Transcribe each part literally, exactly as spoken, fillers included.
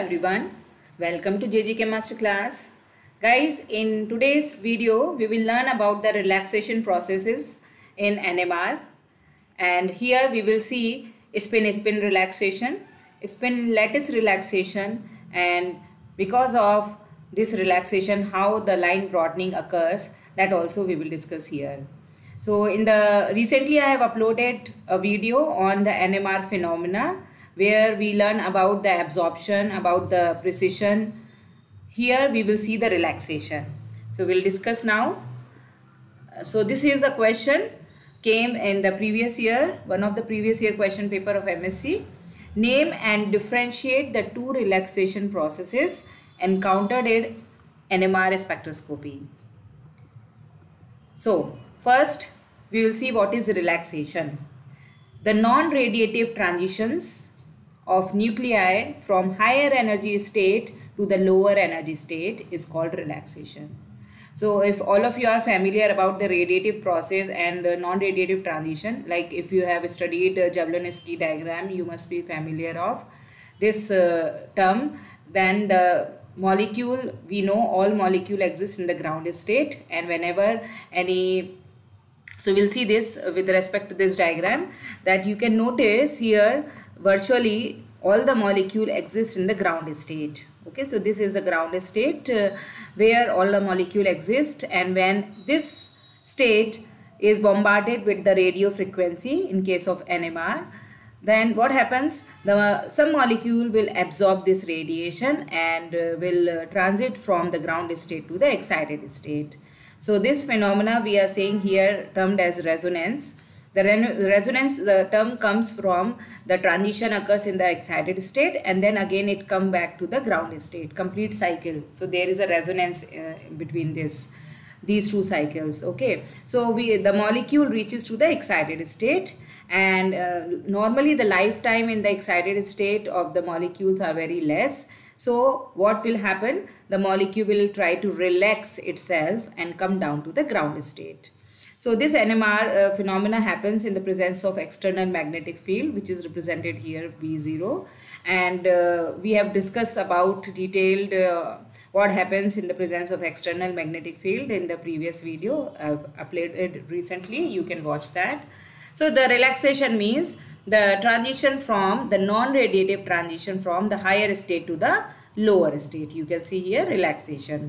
everyone, welcome to J G K Master Class. Guys, in today's video we will learn about the relaxation processes in N M R, and here we will see spin spin relaxation, spin lattice relaxation, and because of this relaxation how the line broadening occurs, that also we will discuss here. So in the recently I have uploaded a video on the N M R phenomena where we learn about the absorption, about the precision. Here we will see the relaxation. So we'll discuss now. So this is the question came in the previous year, one of the previous year question paper of M S c. Name and differentiate the two relaxation processes encountered in N M R spectroscopy. So first we will see what is relaxation. The non-radiative transitions of nuclei from higher energy state to the lower energy state is called relaxation. So if all of you are familiar about the radiative process and non-radiative transition, like if you have studied uh, Jablonski diagram, you must be familiar of this uh, term. Then the molecule, we know all molecule exist in the ground state, and whenever any, so we'll see this with respect to this diagram, that you can notice here virtually all the molecule exist in the ground state. Okay, so this is the ground state uh, where all the molecule exist, and when this state is bombarded with the radio frequency in case of N M R, then what happens, the some molecule will absorb this radiation and uh, will uh, transit from the ground state to the excited state. So this phenomena we are saying here termed as resonance. The resonance, the term comes from the transition occurs in the excited state and then again it come back to the ground state, complete cycle. So there is a resonance uh, between this, these two cycles. Okay, so we the molecule reaches to the excited state, and uh, normally the lifetime in the excited state of the molecules are very less. So what will happen? The molecule will try to relax itself and come down to the ground state. So this N M R uh, phenomena happens in the presence of external magnetic field, which is represented here B zero, and uh, we have discussed about detailed uh, what happens in the presence of external magnetic field in the previous video I've uploaded recently. You can watch that. So the relaxation means the transition from the non-radiative transition from the higher state to the lower state. You can see here relaxation.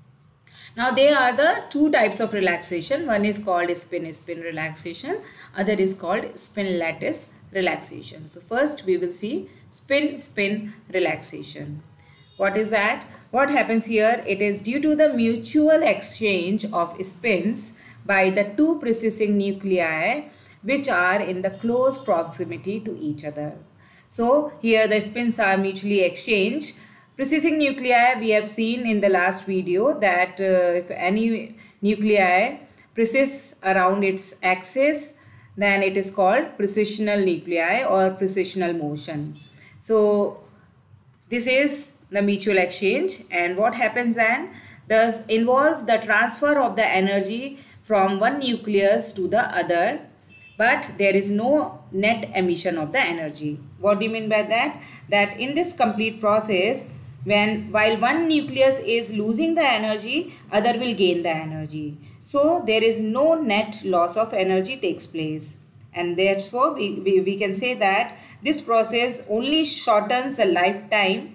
Now there are the two types of relaxation. One is called spin spin relaxation, other is called spin lattice relaxation. So first we will see spin spin relaxation. What is that? What happens here? It is due to the mutual exchange of spins by the two precessing nuclei which are in the close proximity to each other. So here the spins are mutually exchanged. Precessing nuclei, we have seen in the last video that uh, if any nuclei precess around its axis, then it is called precessional nuclei or precessional motion. So this is the mutual exchange, and what happens then? Does involve the transfer of the energy from one nucleus to the other, but there is no net emission of the energy. What do you mean by that? That in this complete process, when while one nucleus is losing the energy, other will gain the energy. So there is no net loss of energy takes place, and therefore we, we, we can say that this process only shortens the lifetime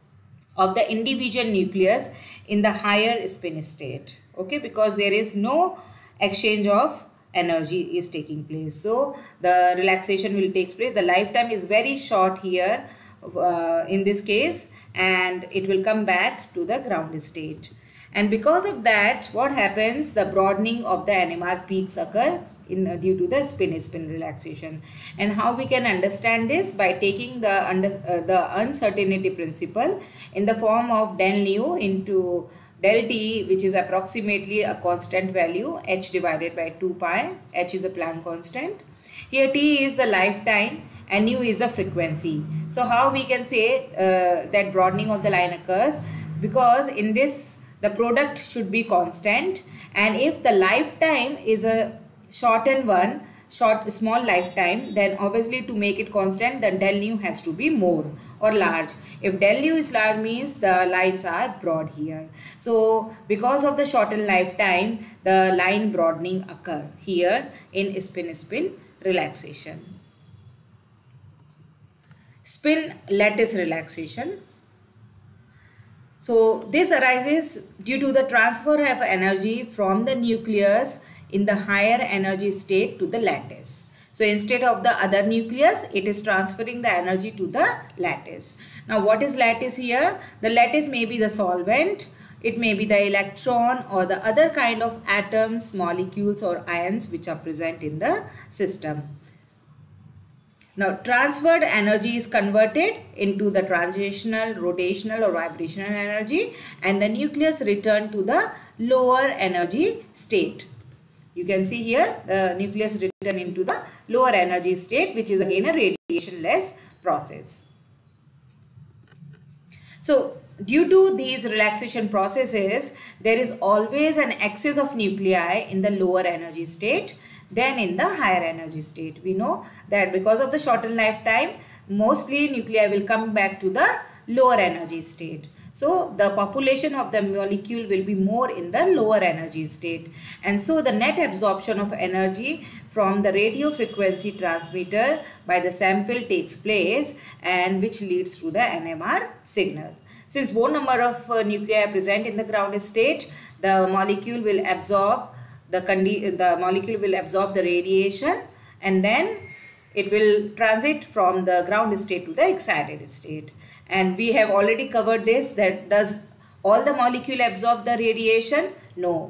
of the individual nucleus in the higher spin state. Okay, because there is no exchange of energy is taking place. So the relaxation will take place. The lifetime is very short here uh, in this case, and it will come back to the ground state. And because of that, what happens? The broadening of the N M R peaks occur in uh, due to the spin spin relaxation. And how we can understand this? By taking the under, uh, the uncertainty principle in the form of del nu into del t, which is approximately a constant value, h divided by two pi. H is a Planck constant. Here t is the lifetime and nu is the frequency. So how we can say uh, that broadening of the line occurs? Because in this the product should be constant, and if the lifetime is a shortened one, short small lifetime, then obviously to make it constant, the del nu has to be more or large. If del nu is large means the lines are broad here. So because of the shortened lifetime, the line broadening occur here in spin-spin relaxation. Spin lattice relaxation. So this arises due to the transfer of energy from the nucleus in the higher energy state to the lattice. So instead of the other nucleus, it is transferring the energy to the lattice. Now what is lattice here? The lattice may be the solvent, it may be the electron or the other kind of atoms, molecules or ions which are present in the system. Now transferred energy is converted into the translational, rotational or vibrational energy, and the nucleus return to the lower energy state. You can see here the nucleus return into the lower energy state, which is again a radiation-less process. So due to these relaxation processes, there is always an excess of nuclei in the lower energy state than in the higher energy state. We know that because of the shortened lifetime, mostly nuclei will come back to the lower energy state. So the population of the molecule will be more in the lower energy state, and so the net absorption of energy from the radio frequency transmitter by the sample takes place, and which leads to the N M R signal. Since more number of uh, nuclei are present in the ground state, the molecule will absorb the, the molecule will absorb the radiation, and then it will transit from the ground state to the excited state. And we have already covered this, that does all the molecule absorb the radiation? No.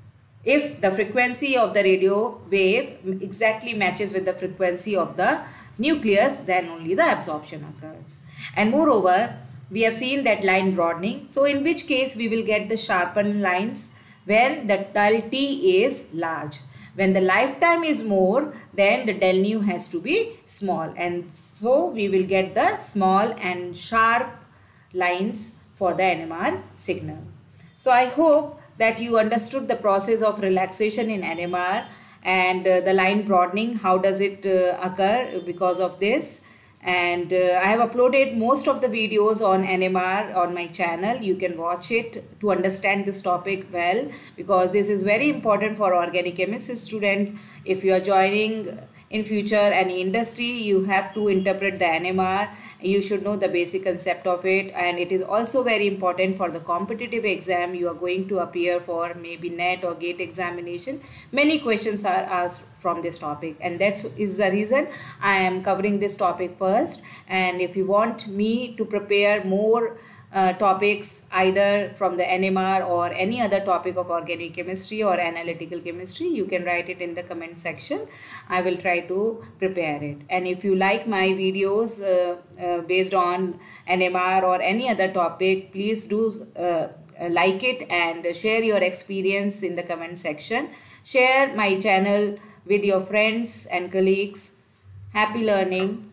If the frequency of the radio wave exactly matches with the frequency of the nucleus, then only the absorption occurs. And moreover, we have seen that line broadening. So in which case we will get the sharpened lines when the del T is large. When the lifetime is more, then the del nu has to be small, and so we will get the small and sharp lines for the N M R signal. So I hope that you understood the process of relaxation in N M R and uh, the line broadening, how does it uh, occur because of this. And uh, I have uploaded most of the videos on N M R on my channel. You can watch it to understand this topic well, because this is very important for organic chemistry student. If you are joining in future any industry, you have to interpret the N M R. You should know the basic concept of it, and it is also very important for the competitive exam. You are going to appear for maybe NET or GATE examination. Many questions are asked from this topic, and that is the reason I am covering this topic first. And if you want me to prepare more Uh, topics either from the N M R or any other topic of organic chemistry or analytical chemistry, you can write it in the comment section. I will try to prepare it. And if you like my videos uh, uh, based on N M R or any other topic, please do uh, like it and share your experience in the comment section. Share my channel with your friends and colleagues. Happy learning.